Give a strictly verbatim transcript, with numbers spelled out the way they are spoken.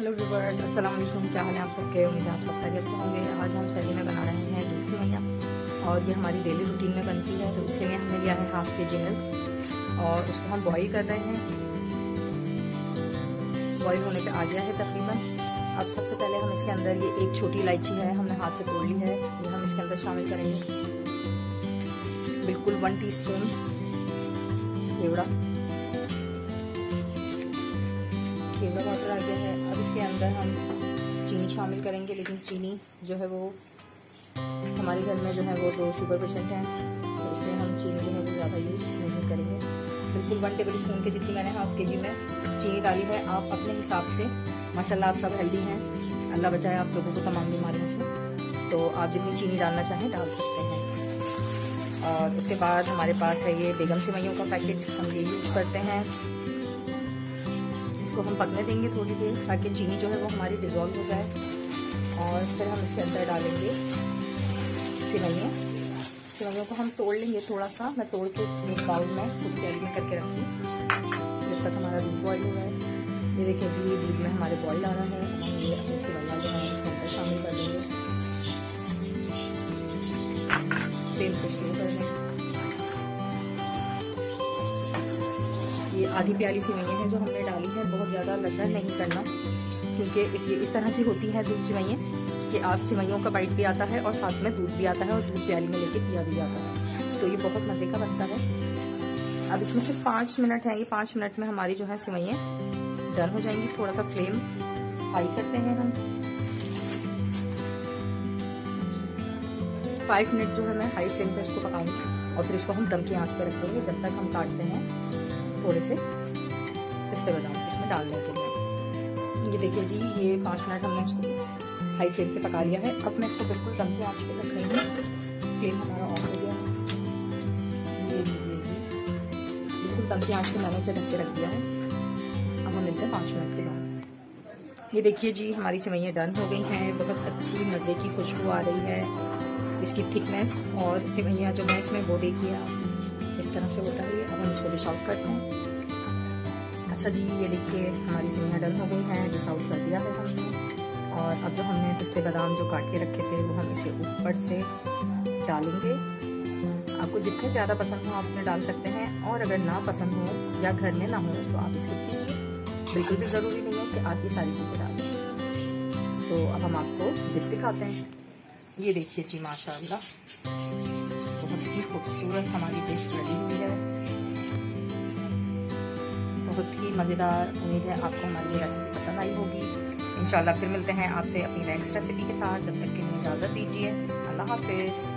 Hello viewers, अस्सलाम वालेकुम। क्या हाल है आप सबके? उम्मीद है आप सब खैरियत से होंगे। आज हम सैली में बना रहे हैं दूध सेवइयाँ और ये हमारी डेली रूटीन में बनती है। तो उसके लिए हमने लिया है हाफ के जी मिल्क और उसको हम बॉईल कर रहे हैं। बॉईल होने पे आ गया है तकरीबन। अब सबसे पहले हम इसके अंदर ये एक छोटी इलायची है, हमने हाथ से तोड़ ली है, ये हम इसके अंदर शामिल करेंगे। बिल्कुल वन टी स्पून केवड़ा केवड़ा पाउडर आ गया है। अब इसके अंदर हम चीनी शामिल करेंगे, लेकिन चीनी जो है वो हमारे घर में जो है वो दो शुगर पेशेंट हैं, तो इसलिए हम चीनी जो है वो ज़्यादा यूज़ नहीं करेंगे। बिल्कुल वन टेबल स्पून के जितनी मैंने हाफ के जी में चीनी डाली है। आप अपने हिसाब से, माशाल्लाह आप सब हेल्दी हैं, अल्लाह बचाए आप लोगों को तमाम बीमारियों से, तो आप जितनी चीनी डालना चाहें डाल सकते हैं। और उसके बाद हमारे पास है ये बेगम सेवइयों का पैकेट, हम ये यूज़ करते हैं। इसको हम पकने देंगे थोड़ी देर ताकि चीनी जो है वो हमारी डिज़ोल्व हो जाए। और फिर हम इसके अंदर डालेंगे सेवइयाँ। सेवइयों को हम तोड़ लेंगे थोड़ा सा, मैं तोड़ के एक बाउल में खुद कैरी में करके रखी जब तक हमारा दूध बॉयल हो रहा है। ये देखिए जी, दूध में हमारे बॉयल आ रहा है। हम ये अपनी सेवइयाँ जो है इसके अंदर शामिल कर देंगे। तेल को स्लो कर देंगे। ये आधी प्याली सेवइयाँ हैं जो हमने डाली है, बहुत ज़्यादा लद्दा नहीं करना, क्योंकि इसलिए इस तरह की होती हैं दूध सेवइयाँ कि आप सेवइयों का बाइट भी आता है और साथ में दूध भी आता है और दूध प्याली में लेके पिया भी जाता है, तो ये बहुत मज़े का बनता है। अब इसमें सिर्फ पाँच मिनट है, ये पाँच मिनट में हमारी जो है सेवइयाँ डन हो जाएंगी। थोड़ा सा फ्लेम हाई करते हैं हम। फाइव मिनट जो है मैं हाई फ्लेम पर इसको पकाऊंगी और फिर इसको हम दम की आँच पर रख देंगे जब तक हम काटते हैं थोड़े से पिस्ते बादाम इसमें डालने के लिए। ये देखिए जी, ये पाँच मिनट हमने इसको हाई फ्लेम पे पका लिया है। अब मैं इसको बिल्कुल दम की आँच पे रख रही हूँ। फ्लेम हमारा ऑन हो गया है। ये लीजिए जी, बिल्कुल दम की आँच पे मैंने इसे ढक के रख दिया है। अब हम मिलते हैं पाँच मिनट के बाद। ये देखिए जी, हमारी सेवइयाँ डन हो गई हैं। बहुत अच्छी मज़े की खुशबू आ रही है। इसकी थिकनेस और सेवइयाँ जो है इसमें वो देखिए आप इस तरह से होता है। अब हम इसको डिश आउट करते हैं। अच्छा जी, ये देखिए हमारी सेवइयाँ डन हो गई हैं, डिश आउट कर दिया है हमने। और अब जो हमने पिस्ते बादाम जो काट के रखे थे वो हम इसके ऊपर से डालेंगे। आपको जितने ज़्यादा पसंद हो आप उसमें डाल सकते हैं, और अगर ना पसंद हो या घर में ना हो तो आप स्किप कीजिए। बिल्कुल भी ज़रूरी नहीं है कि आप ये सारी चीज़ें डालें। तो अब हम आपको डिश दिखाते हैं। ये देखिए जी, माशाल्लाह बहुत ही खूबसूरत हमारी डिश रेडी हुई है, बहुत ही मज़ेदार। उम्मीद है आपको हमारी रेसिपी पसंद आई होगी। इंशाल्लाह फिर मिलते हैं आपसे अपनी नेक्स्ट रेसिपी के साथ। जब तक के लिए इजाज़त दीजिए। अल्लाह हाफिज़।